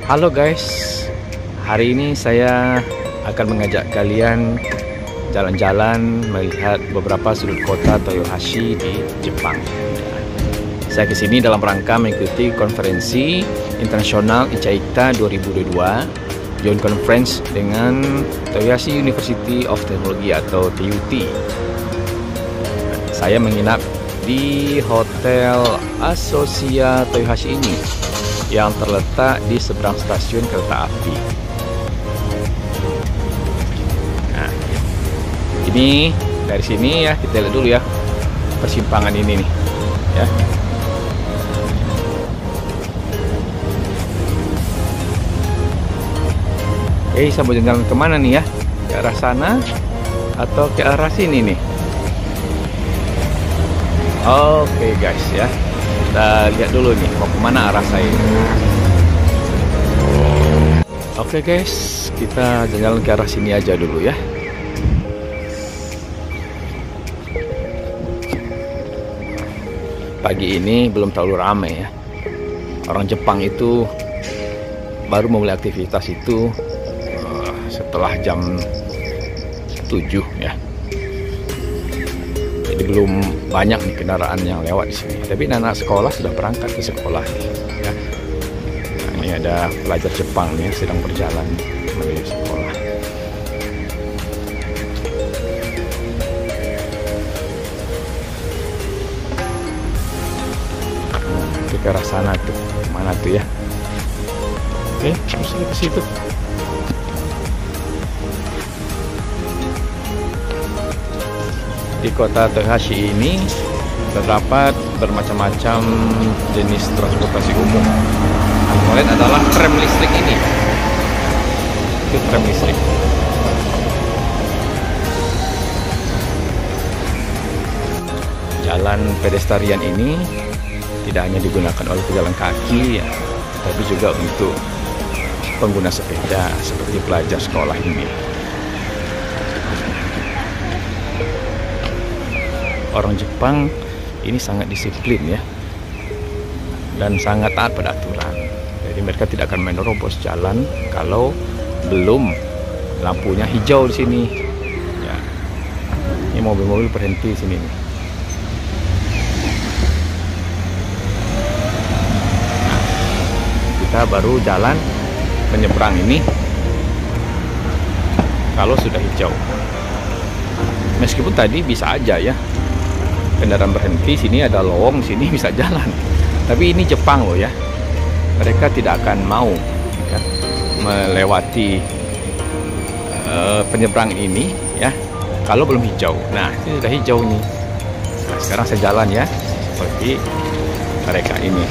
Halo guys, hari ini saya akan mengajak kalian jalan-jalan melihat beberapa sudut kota Toyohashi di Jepang. Saya kesini dalam rangka mengikuti konferensi internasional Ichaita 2022, Joint Conference dengan Toyohashi University of Technology atau TUT. Saya menginap di Hotel Asosia Toyohashi ini yang terletak di seberang stasiun kereta api. Nah, ini dari sini ya, kita lihat dulu ya persimpangan ini nih ya. Saya mau jalan kemana nih ya? Ke arah sana atau ke arah sini nih? Oke guys ya, kita lihat dulu nih mau kemana arah saya. Oke guys, kita jalan ke arah sini aja dulu ya. Pagi ini belum terlalu ramai ya. Orang Jepang itu baru memulai aktivitas itu setelah jam 7 ya. Jadi belum banyak nih kendaraan yang lewat di sini. Tapi anak sekolah sudah berangkat ke sekolah nih ya. Nah, ini ada pelajar Jepang nih sedang berjalan menuju sekolah. Nah, ke arah sana tuh, mana tuh ya? Oke, terus ke situ. Di kota Toyohashi ini terdapat bermacam-macam jenis transportasi umum. Yang adalah tram listrik ini. Itu tram listrik. Jalan pedestrian ini tidak hanya digunakan oleh pejalan kaki ya, tapi juga untuk pengguna sepeda seperti pelajar sekolah ini. Orang Jepang ini sangat disiplin ya, dan sangat taat pada aturan. Jadi mereka tidak akan menerobos jalan kalau belum lampunya hijau di sini. Ya. Ini mobil-mobil berhenti di sini. Nah, kita baru jalan menyeberang ini kalau sudah hijau. Meskipun tadi bisa aja ya kendaraan berhenti, sini ada lowong, sini bisa jalan. Tapi ini Jepang loh ya, mereka tidak akan mau ya, melewati penyeberang ini ya kalau belum hijau. Nah, ini sudah hijau nih. Nah, sekarang saya jalan ya seperti mereka ini.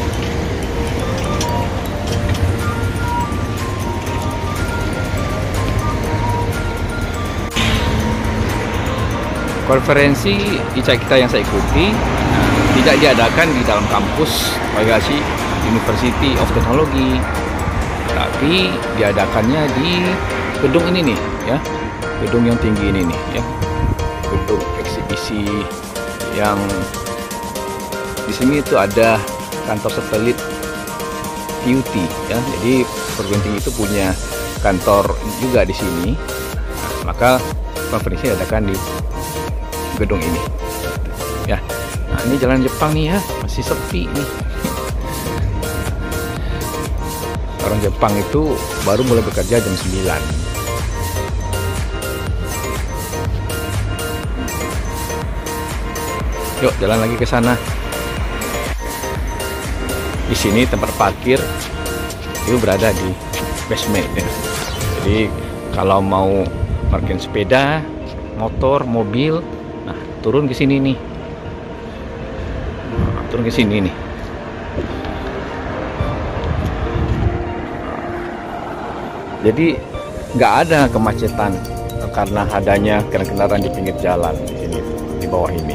Konferensi Ichaita yang saya ikuti tidak diadakan di dalam kampus Toyohashi University of Technology, tapi diadakannya di gedung ini nih ya, gedung yang tinggi ini nih ya, gedung eksibisi yang di sini itu ada kantor satelit TUT ya. Jadi perguruan tinggi itu punya kantor juga di sini. Nah, maka konferensi diadakan di gedung ini ya. Nah, ini jalan Jepang nih ya, masih sepi nih. Orang Jepang itu baru mulai bekerja jam 9. Yuk jalan lagi ke sana. Di sini tempat parkir itu berada di basement ya. Jadi kalau mau parkir sepeda, motor, mobil, nah turun ke sini nih. Nah, turun ke sini nih. Jadi nggak ada kemacetan karena adanya kendaraan di pinggir jalan di sini, di bawah ini.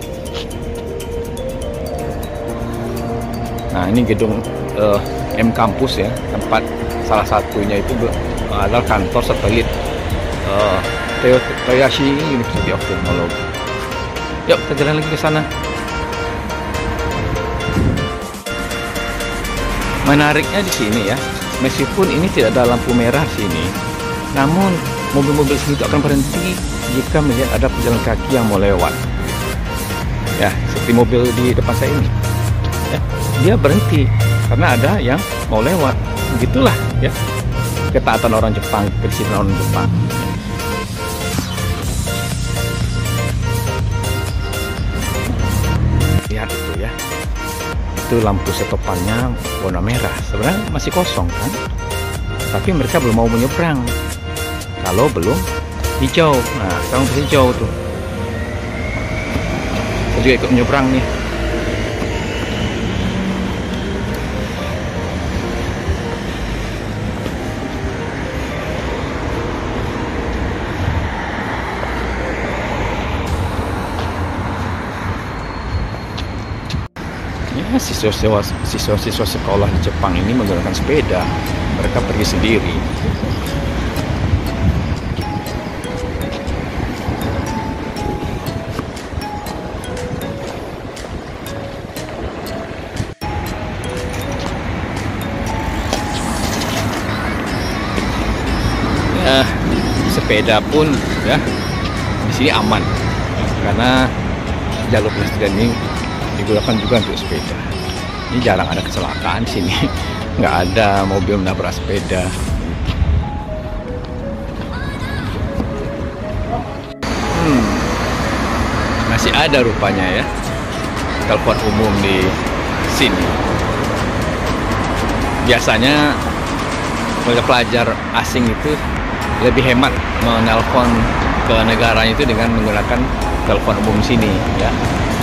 Nah, ini gedung M Campus ya, tempat salah satunya itu adalah kantor satelit Toyohashi University of Technology. Yuk kita jalan lagi ke sana. Menariknya di sini ya, meskipun ini tidak ada lampu merah sini, namun mobil-mobil sini itu akan berhenti jika melihat ada pejalan kaki yang mau lewat. Ya, seperti mobil di depan saya ini. Ya, dia berhenti karena ada yang mau lewat. Begitulah ya ketaatan orang Jepang, kedisiplinan orang Jepang. Lihat itu ya. Itu lampu stopannya warna merah. Sebenarnya masih kosong kan? Tapi mereka belum mau menyeberang. Kalau belum hijau. Nah, sekarang udah hijau tuh. Saya juga ikut menyeberang nih. Ya, siswa-siswa sekolah di Jepang ini menggunakan sepeda. Mereka pergi sendiri. Ya, sepeda pun ya di sini aman karena jalur pedestrian ini digunakan juga untuk sepeda. Ini jarang ada kecelakaan sini, nggak ada mobil menabrak sepeda. Masih ada rupanya ya telepon umum di sini. Biasanya pelajar asing itu lebih hemat menelpon ke negaranya itu dengan menggunakan telepon umum sini ya.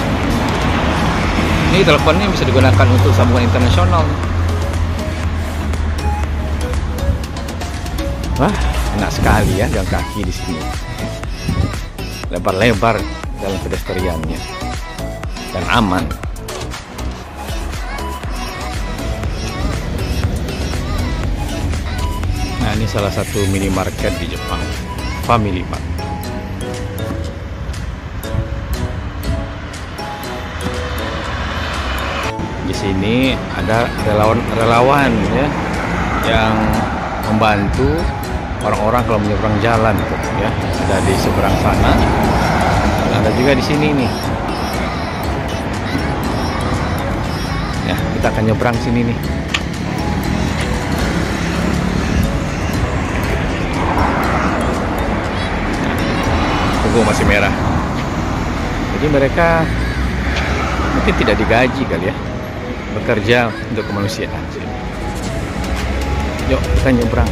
Ini teleponnya bisa digunakan untuk sambungan internasional. Wah, enak sekali ya jalan kaki di sini. Lebar-lebar dalam pedestriannya dan aman. Nah, ini salah satu minimarket di Jepang, Family Mart. Di sini ada relawan ya yang membantu orang-orang kalau menyeberang jalan tuh, ya. Ada di seberang sana, dan ada juga di sini nih. Ya, kita akan nyebrang sini nih. Tunggu masih merah. Jadi mereka mungkin tidak digaji kali ya, bekerja untuk kemanusiaan. Yuk kita nyebrang.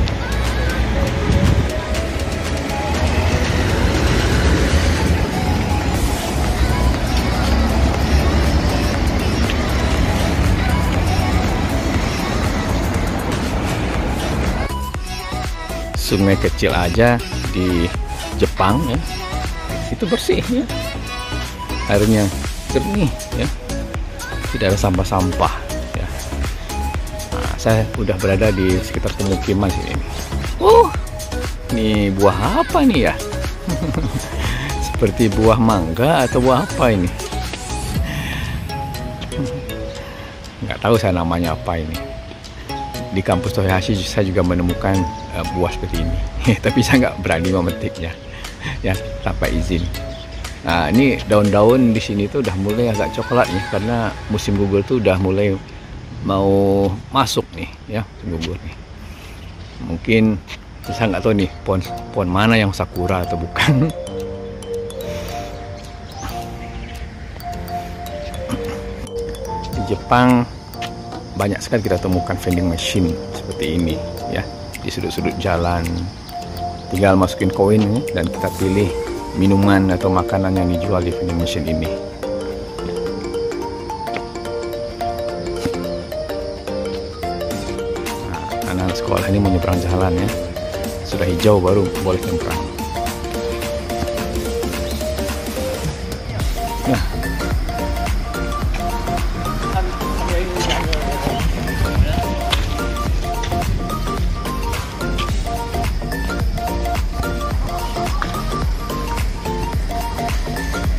Sungai kecil aja di Jepang ya, itu bersih ya, airnya jernih ya, tidak ada sampah-sampah ya. Nah, saya udah berada di sekitar pemukiman sini. Ini buah apa nih ya? Seperti buah mangga atau buah apa ini? Nggak tahu saya namanya apa ini. Di kampus Toyohashi saya juga menemukan buah seperti ini, tapi saya nggak berani memetiknya ya tanpa izin. Nah, ini daun-daun di sini tuh udah mulai agak coklat nih karena musim gugur tuh udah mulai mau masuk nih ya, musim gugur nih. Mungkin saya nggak tahu nih pohon mana yang sakura atau bukan. Di Jepang banyak sekali kita temukan vending machine seperti ini ya, di sudut-sudut jalan. Tinggal masukin koin dan kita pilih minuman atau makanan yang dijual di vending machine ini. Nah, anak sekolah ini mau nyebrang jalan ya, sudah hijau baru boleh nyebrang. Nah,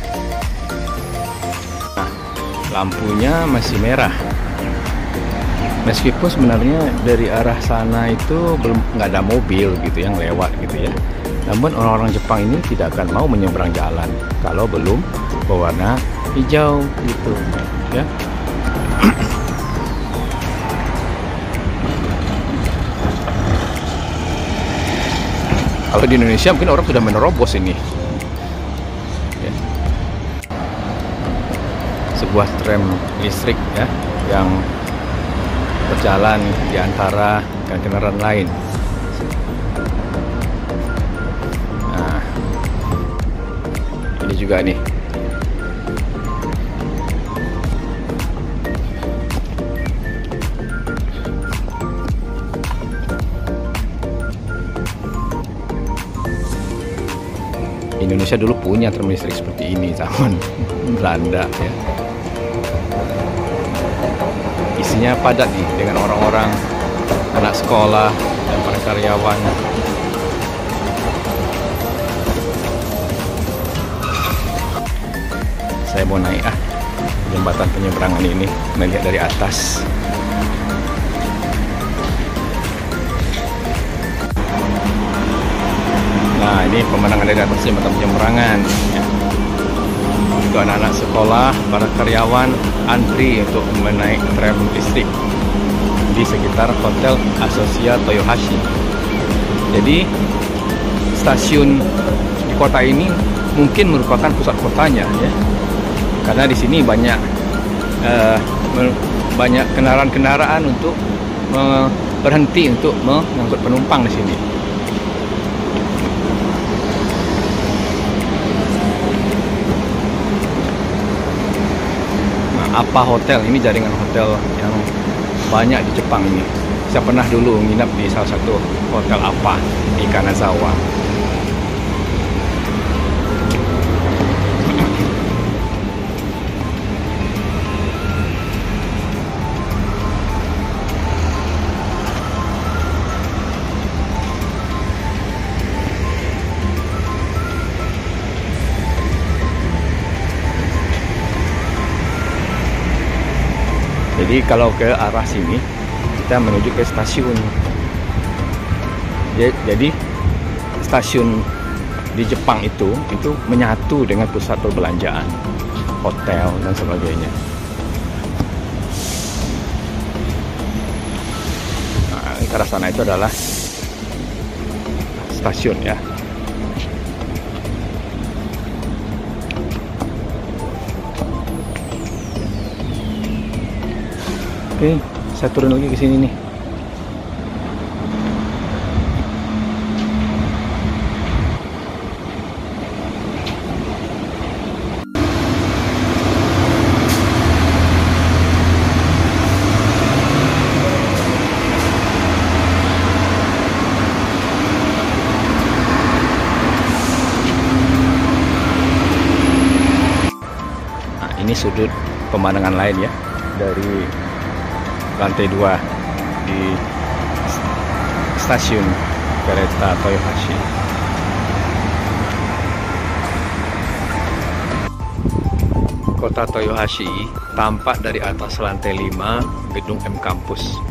lampunya masih merah. Meskipun sebenarnya dari arah sana itu belum nggak ada mobil gitu yang lewat gitu ya. Namun orang-orang Jepang ini tidak akan mau menyeberang jalan kalau belum berwarna hijau gitu ya. Kalau di Indonesia mungkin orang sudah menerobos ini ya. Sebuah tram listrik ya yang berjalan di antara kendaraan lain. Nah, ini juga nih. Indonesia dulu punya tram listrik seperti ini zaman Belanda ya. Isinya padat nih dengan orang-orang, anak sekolah dan para karyawan. Saya mau naik jembatan penyeberangan ini, melihat dari atas. Nah, ini pemandangan dari atas jembatan penyeberangan ya. Untuk anak-anak sekolah, para karyawan antri untuk menaik tram listrik di sekitar Hotel Asosia Toyohashi. Jadi stasiun di kota ini mungkin merupakan pusat kotanya ya, karena di sini banyak kendaraan-kendaraan untuk berhenti untuk mengangkut penumpang di sini. Apa Hotel ini jaringan hotel yang banyak di Jepang ini. Saya pernah dulu nginap di salah satu hotel apa di Kanazawa. Jadi kalau ke arah sini kita menuju ke stasiun. Jadi stasiun di Jepang itu menyatu dengan pusat perbelanjaan, hotel dan sebagainya. Nah, ke arah sana itu adalah stasiun ya. Oke, saya turun lagi ke sini nih. Nah, ini sudut pemandangan lain ya dari lantai 2 di stasiun kereta Toyohashi. Kota Toyohashi tampak dari atas lantai 5 gedung M Campus.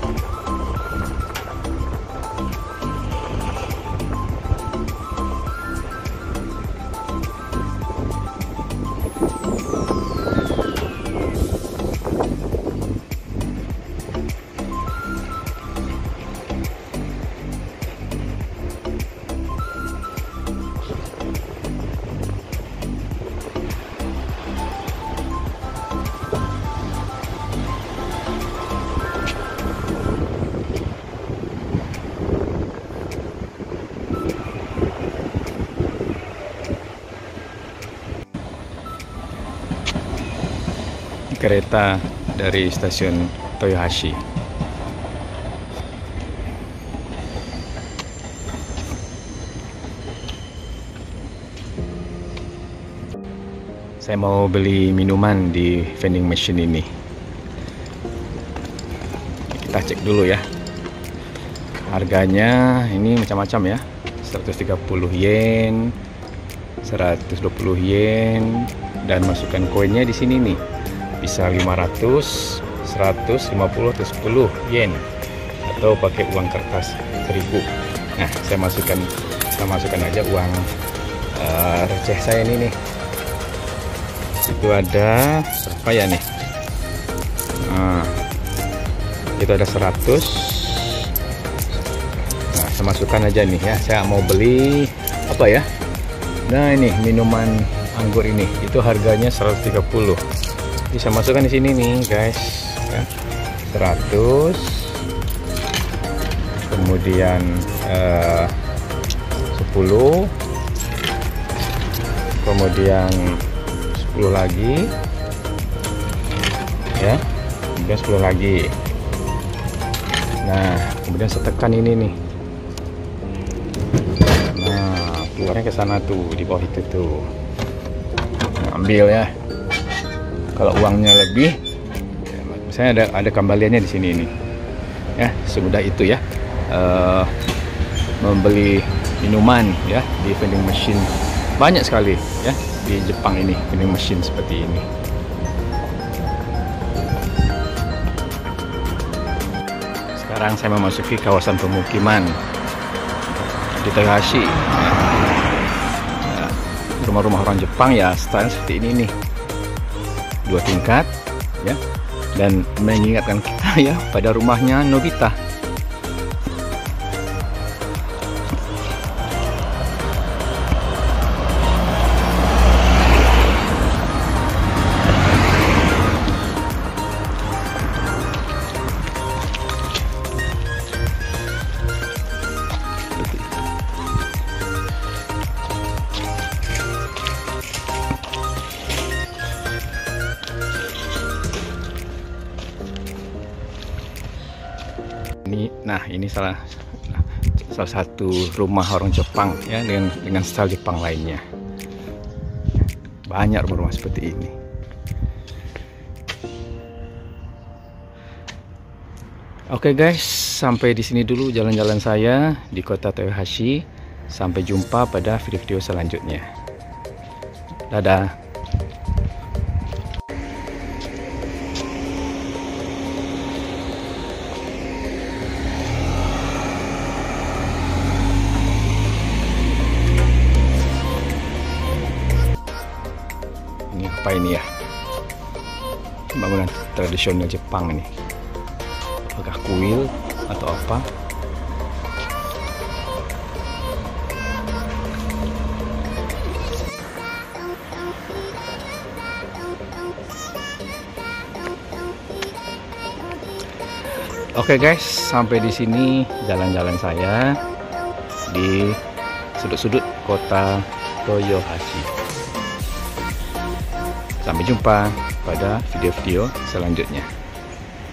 Kereta dari stasiun Toyohashi. Saya mau beli minuman di vending machine ini. Kita cek dulu ya. Harganya ini macam-macam ya. 130 yen, 120 yen, dan masukkan koinnya di sini nih. Bisa 500, 150 atau 10 yen, atau pakai uang kertas 1000. Nah, saya masukkan aja uang receh saya ini nih. Itu ada berapa ya nih? Nah, itu ada 100. Nah, saya masukkan aja nih ya. Saya mau beli apa ya? Nah, ini minuman anggur ini. Itu harganya 130. Bisa masukkan di sini nih, guys. Ya. 100. Kemudian 10. Kemudian 10 lagi. Ya. Kemudian 10 lagi. Nah, kemudian saya tekan ini nih. Nah, keluarnya ke sana tuh, di bawah itu tuh. Nah, ambil ya. Kalau uangnya lebih, ya, misalnya ada kembaliannya di sini nih. Ya, semudah itu ya. Membeli minuman ya di vending machine. Banyak sekali ya di Jepang ini vending machine seperti ini. Sekarang saya memasuki kawasan pemukiman di Toyohashi. Rumah-rumah orang Jepang ya style seperti ini nih, 2 tingkat ya, dan mengingatkan kita ya pada rumahnya Nobita. Ini salah satu rumah orang Jepang ya, dengan style Jepang lainnya. Banyak rumah-rumah seperti ini. Oke guys, sampai di sini dulu jalan-jalan saya di kota Toyohashi. Sampai jumpa pada video-video selanjutnya. Dadah. Apa ini ya, bangunan tradisional Jepang ini, apakah kuil atau apa? Oke guys, sampai di sini jalan-jalan saya di sudut-sudut kota Toyohashi. Sampai jumpa pada video-video selanjutnya.